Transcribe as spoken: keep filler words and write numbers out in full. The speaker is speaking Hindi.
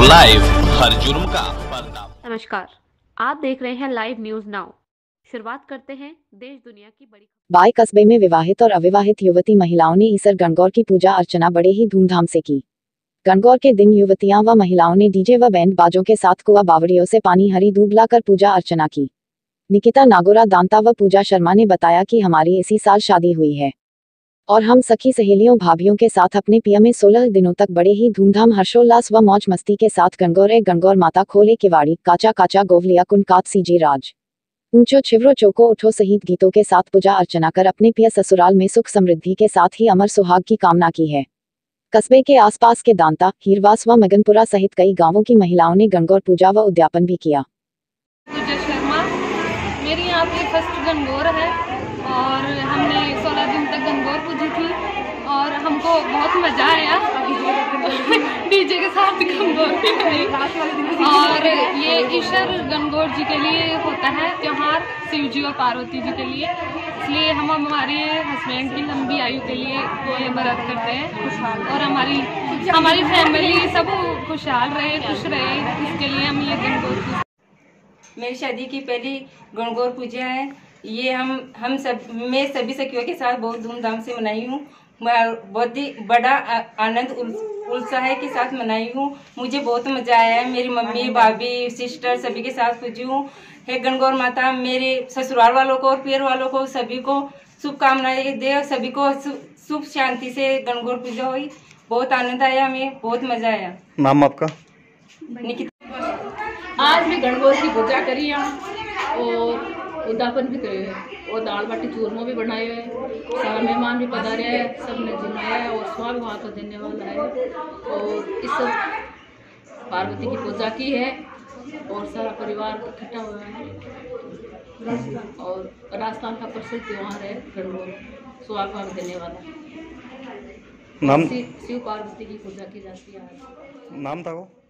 लाइव हर जुर्म का पर्दा। नमस्कार, आप देख रहे हैं लाइव न्यूज नाउ। शुरुआत करते हैं देश दुनिया की बड़ी। बाय कस्बे में विवाहित और अविवाहित युवती महिलाओं ने ईसर गणगौर की पूजा अर्चना बड़े ही धूमधाम से की। गणगौर के दिन युवतियां व महिलाओं ने डीजे व बैंड बाजों के साथ कुआ बावड़ियों से पानी हरी दूब लाकर पूजा अर्चना की। निकिता नागोरा दांता व पूजा शर्मा ने बताया कि हमारी इसी साल शादी हुई है और हम सखी सहेलियों भाभीियों के साथ अपने पिया में सोलह दिनों तक बड़े ही धूमधाम हर्षोल्लास व मौज मस्ती के साथ गणगौर ए गणगौर माता खोले किवाड़ी काचा काचा गोवलिया कुनकात सीजी राज ऊंचो छिवरो चौको उठो सहित गीतों के साथ पूजा अर्चना कर अपने पिया ससुराल में सुख समृद्धि के साथ ही अमर सुहाग की कामना की है। कस्बे के आसपास के दांता, हीरवास व मगनपुरा सहित कई गांवों की महिलाओं ने गणगौर पूजा व उद्यापन भी किया। पूजा शर्मा, मेरी यहाँ पे फर्स्ट गणगौर है और हमने सोलह दिन तक गणगौर पूजी थी और हमको बहुत मजा आया। डीजे के साथ गणगौर भी करी और ये ईश्वर गणगौर जी के लिए होता है त्योहार, शिव जी और पार्वती जी के लिए, इसलिए हम हमारे हस्बैंड की लंबी आयु के लिए ये व्रत करते हैं और हमारी हमारी फैमिली सब खुशहाल रहे, खुश रहे, इसके लिए हम ये गणगौर। मेरी शादी की पहली गणगौर पूजा है। ये हम हम सब मैं सभी सखियों के साथ बहुत धूमधाम से मनाई हूँ। बहुत ही बड़ा आनंद उत्साह के साथ मनाई हूँ। मुझे बहुत मजा आया है। मेरी मम्मी, भाभी, सिस्टर सभी के साथ पूजी हूँ। हे गणगौर माता मेरे ससुराल वालों को और पियर वालों को सभी को शुभकामनाएं दे और सभी को सुख शांति से गणगौर पूजा हुई। बहुत आनंद आया, हमें बहुत मजा आया। नाम आपका? निकिता। आज मैं गणगौर की पूजा करी है और उद्यापन भी करे और दाल बाटी चूरमा भी बनाए हुए, सारा मेहमान भी पधारे हैं, सबने जिमाया है और स्वाद वहाँ को देने वाला है और इस पार्वती की पूजा की है और सारा परिवार इकट्ठा हुआ है और राजस्थान का प्रसिद्ध त्योहार है गणगौर, स्वाद वहाँ देने वाला। नाम? शिव पार्वती की पूजा की जाती है। नाम था वो?